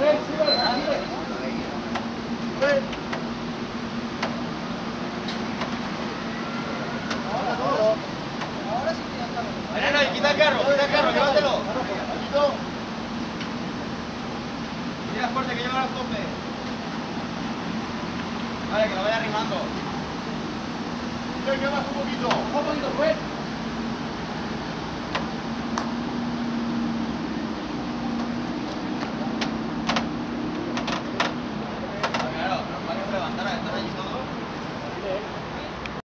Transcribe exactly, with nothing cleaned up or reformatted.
Veneno, quita el carro, quita el carro, llévatelo. Tira fuerte, que lleva al tope. Vale, que lo vaya arrimando. Venga, más un poquito. Un poquito, pues.